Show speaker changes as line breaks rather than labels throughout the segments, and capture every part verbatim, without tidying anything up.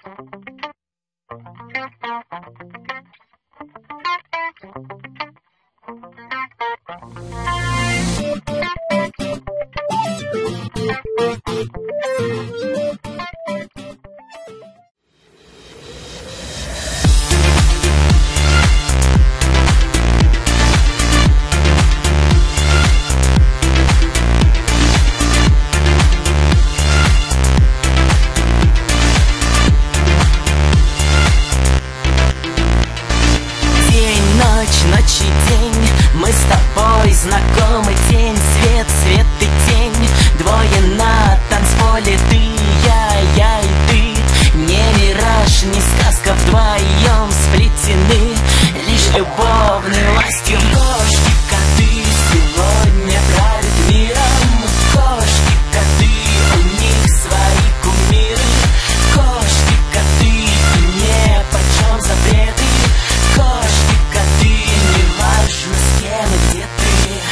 Ночь и день, мы с тобой знакомы. День, свет, свет и тень. Двое на танцполе, ты, я, я и ты. Не мираж, не сказка, вдвоем сплетены лишь любовной властью. Кошки, коты сегодня правят миром. Кошки, коты, у них свои кумиры. Кошки, коты, и не почем запреты. Кошки, коты, неважно с кем и где ты.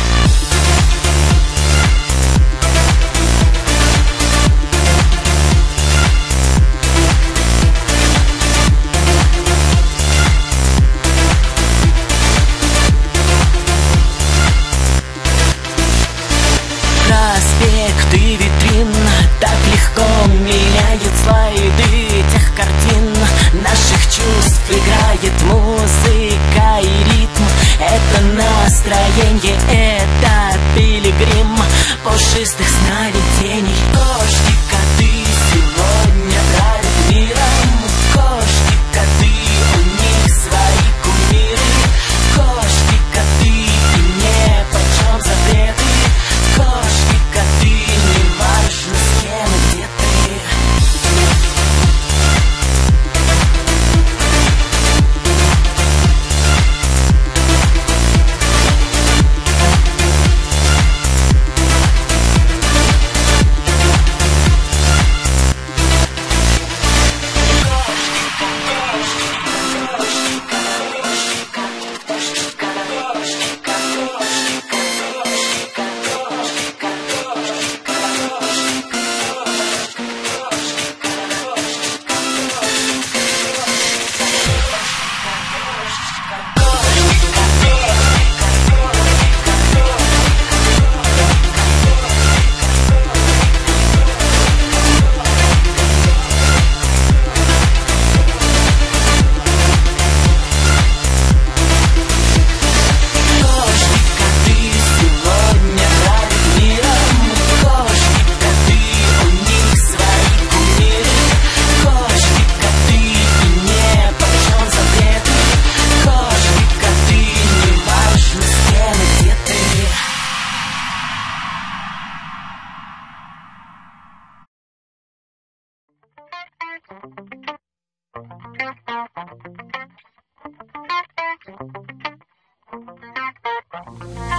Проспекты витрин так легко меняют слайды тех картин. Наших чувств играет музыка и ритм. Это настроение, это пилигрим пушистых сновидений. Кошки, коты сегодня правят миром. Кошки, коты, у них свои кумиры. Кошки, коты, и не почем запреты. Кошки, коты, неважно с кем и где ты.
Thank you.